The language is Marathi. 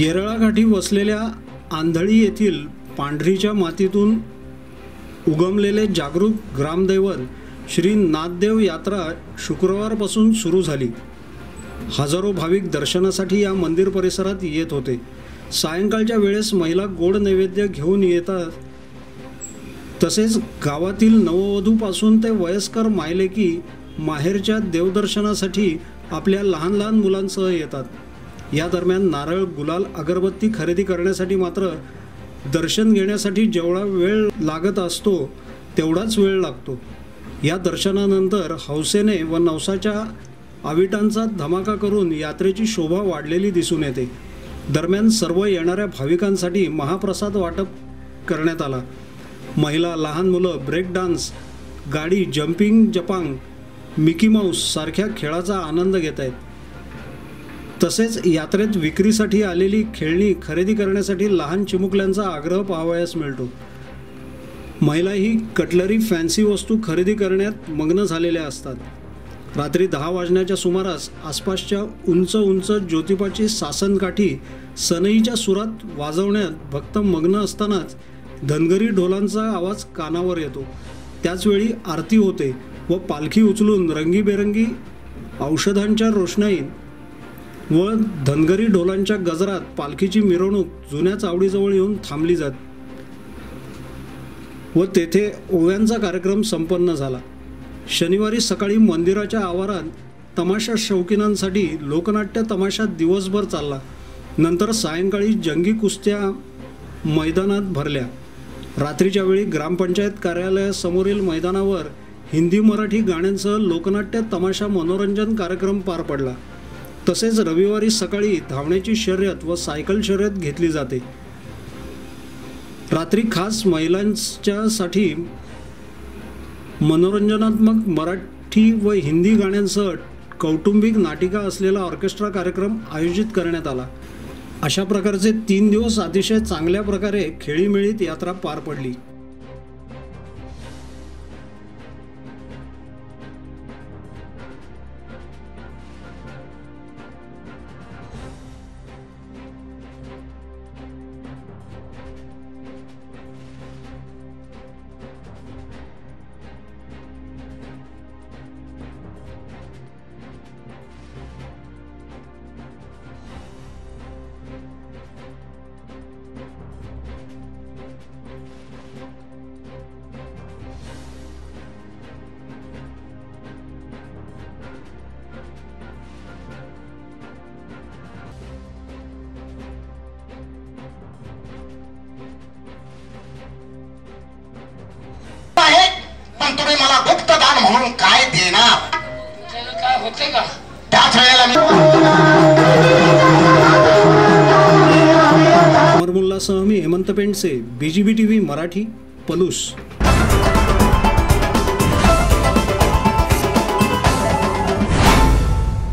येरळाकाठी वसलेल्या आंधळी येथील पांढरीच्या मातीतून उगमलेले जागरूक ग्रामदैवत श्री नाथदेव यात्रा शुक्रवारपासून सुरू झाली। हजारो भाविक दर्शनासाठी या मंदिर परिसरात येत होते। सायंकाळच्या वेळेस महिला गोड नैवेद्य घेऊन येतात, तसेच गावातील नववधूपासून ते वयस्कर मायलेकी माहेरच्या देवदर्शनासाठी आपल्या लहान लहान मुलांसह येतात। या दरम्यान नारळ, गुलाल, अगरबत्ती खरेदी करण्यासाठी मात्र दर्शन घेण्यासाठी जेवढा वेळ लागत असतो तेवढाच वेळ लागतो। या दर्शनानंतर हौसेने व नवसाच्या आविटांचा धमाका करून यात्रेची शोभा वाढलेली दिसून येते। दरम्यान सर्व येणाऱ्या भाविकांसाठी महाप्रसाद वाटप करण्यात आला। महिला, लहान मुलं ब्रेक डान्स, गाडी, जंपिंग जपांग, मिकी माऊस सारख्या खेळाचा आनंद घेत आहेत। तसेच यात्रेत विक्रीसाठी आलेली खेळणी खरेदी करण्यासाठी लहान चिमुकल्यांचा आग्रह पाहावयास मिळतो। महिलाही कटलरी, फॅन्सी वस्तू खरेदी करण्यात मग्न झालेल्या असतात। रात्री 10 वाजण्याच्या सुमारास आसपासच्या उंच उंच ज्योतिबाची सासनकाठी सनईच्या सुरात वाजवण्यात भक्त मग्न असतानाच धनगरी ढोलांचा आवाज कानावर येतो। त्याचवेळी आरती होते व पालखी उचलून रंगीबेरंगी औषधांच्या रोषणाईत व धनगरी ढोलांच्या गजरात पालखीची मिरवणूक जुन्या चावडीजवळ येऊन थांबली जात व तेथे ओव्यांचा कार्यक्रम संपन्न झाला। शनिवारी सकाळी मंदिराच्या आवारात तमाशा शौकीनांसाठी लोकनाट्य तमाशा दिवसभर चालला। नंतर सायंकाळी जंगी कुस्त्या मैदानात भरल्या। रात्रीच्या वेळी ग्रामपंचायत कार्यालयासमोरील मैदानावर हिंदी मराठी गाण्यांसह लोकनाट्य तमाशा मनोरंजन कार्यक्रम पार पडला। तसेच रविवारी सकाळी धावण्याची शर्यत व सायकल शर्यत घेतली जाते। रात्री खास महिलांच्यासाठी मनोरंजनात्मक मराठी व हिंदी गाण्यांसह कौटुंबिक नाटिका असलेला ऑर्केस्ट्रा कार्यक्रम आयोजित करण्यात आला। अशा प्रकारचे 3 दिवस अतिशय चांगल्या प्रकारे खेळीमेळीत यात्रा पार पडली। तुम्ही मला गुप्तदान म्हणून काय देणार? काय होते का त्याच वेळेला अमर मुल्लासह मी हेमंत पेंडसे, BGB TV मराठी, पलूस।